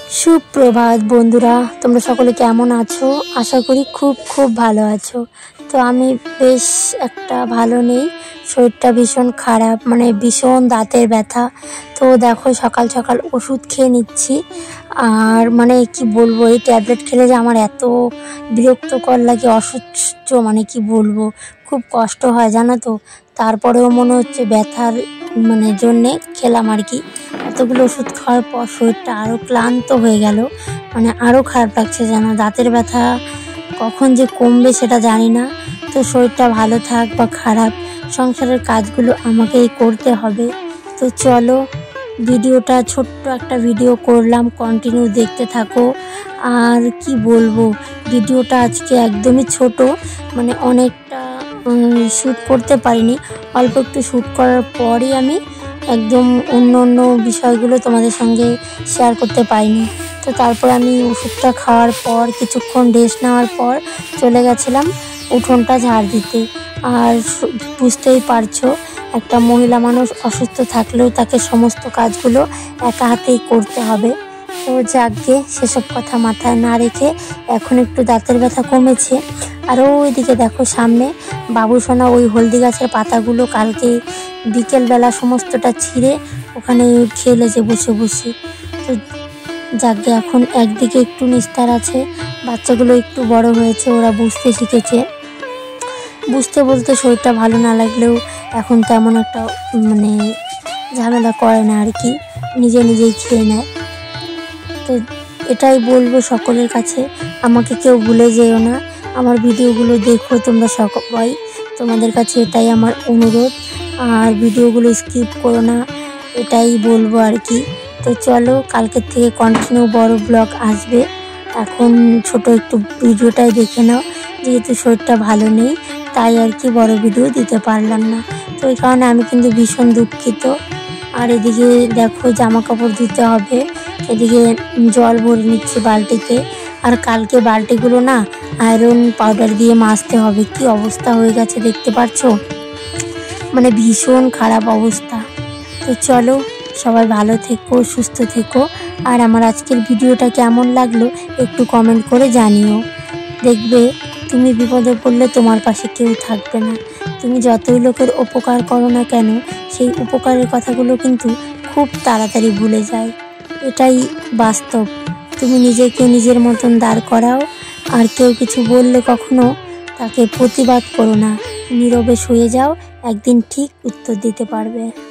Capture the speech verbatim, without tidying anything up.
সুপ্রভাত বন্ধুরা, তোমরা সকলে কেমন আছো? আশা করি খুব খুব ভালো আছো। তো আমি বেশ একটা ভালো নেই, শরীরটা ভীষণ খারাপ, মানে ভীষণ দাঁতের ব্যথা। তো দেখো সকাল সকাল ওষুধ খেয়ে নিচ্ছি। আর মানে কি বলবো, এই ট্যাবলেট খেলে যে আমার এত বিরক্তকর লাগে, অসহ্য, মানে কি বলবো, খুব কষ্ট হয় জানো তো। তারপরেও মনে হচ্ছে ব্যথার মানে জন্যে খেলাম আর কি। এতগুলো ওষুধ খাওয়ার পর শরীরটা আরও ক্লান্ত হয়ে গেল, মানে আরও খারাপ লাগছে যেন। দাঁতের ব্যথা কখন যে কমবে সেটা জানি না। তো শরীরটা ভালো থাক বা খারাপ, সংসারের কাজগুলো আমাকেই করতে হবে। তো চলো, ভিডিওটা ছোট্ট একটা ভিডিও করলাম, কন্টিনিউ দেখতে থাকো। আর কি বলবো, ভিডিওটা আজকে একদমই ছোট, মানে অনেকটা শ্যুট করতে পারিনি, অল্প একটু শ্যুট করার পরই আমি একদম অন্য অন্য বিষয়গুলো তোমাদের সঙ্গে শেয়ার করতে পারিনি। তো তারপর আমি ওষুধটা খাওয়ার পর কিছুক্ষণ রেস্ট নেওয়ার পর চলে গেছিলাম উঠোনটা ঝাড় দিতে। আর বুঝতেই পারছো, একটা মহিলা মানুষ অসুস্থ থাকলেও তাকে সমস্ত কাজগুলো একা হাতেই করতে হবে। তো যাকগে, সেসব কথা মাথায় না রেখে এখন একটু দাঁতের ব্যথা কমেছে। আর ওইদিকে দেখো সামনে বাবুসোনা ওই হলদি গাছের পাতাগুলো কালকে বিকেলবেলা সমস্তটা ছিঁড়ে ওখানে খেলেছে বসে বসে। তো যাকগে, এখন একদিকে একটু নিস্তার আছে, বাচ্চাগুলো একটু বড় হয়েছে, ওরা বুঝতে শিখেছে। বুঝতে বলতে শরীরটা ভালো না লাগলেও এখন তেমন একটা মানে ঝামেলা করে না আর কি, নিজে নিজেই খেয়ে নেয়। তো এটাই বলবো সকলের কাছে, আমাকে কেউ ভুলে যেও না, আমার ভিডিওগুলো দেখো তোমরা সবাই, তোমাদের কাছে এটাই আমার অনুরোধ। আর ভিডিওগুলো স্কিপ করো না, এটাই বলবো আর কি। তো চলো, কালকের থেকে কন্টিনিউ বড় ব্লগ আসবে। এখন ছোট একটু ভিডিওটাই দেখে নাও, যেহেতু শরীরটা ভালো নেই তাই আর কি বড় ভিডিও দিতে পারলাম না। তো এই কারণে আমি কিন্তু ভীষণ দুঃখিত। আর এদিকে দেখো জামা কাপড় ধুতে হবে, এদিকে জল ভরে নিচ্ছি বালতিতে। আর কালকে বালতিগুলো না আয়রন পাউডার দিয়ে মাজতে হবে, কি অবস্থা হয়ে গেছে দেখতে পাচ্ছ, মানে ভীষণ খারাপ অবস্থা। তো চলো, সবাই ভালো থেকো, সুস্থ থেকো। আর আমার আজকের ভিডিওটা কেমন লাগলো একটু কমেন্ট করে জানিও। দেখবে তুমি বিপদে পড়লে তোমার পাশে কেউ থাকবে না। তুমি যতই লোকের উপকার করো না কেন, সেই উপকারের কথাগুলো কিন্তু খুব তাড়াতাড়ি ভুলে যায়, এটাই বাস্তব। তুমি নিজেকে নিজের মতন দাঁড় করাও, আর কেউ কিছু বললে কখনো তাকে প্রতিবাদ করো না, নীরবে শুয়ে যাও, একদিন ঠিক উত্তর দিতে পারবে।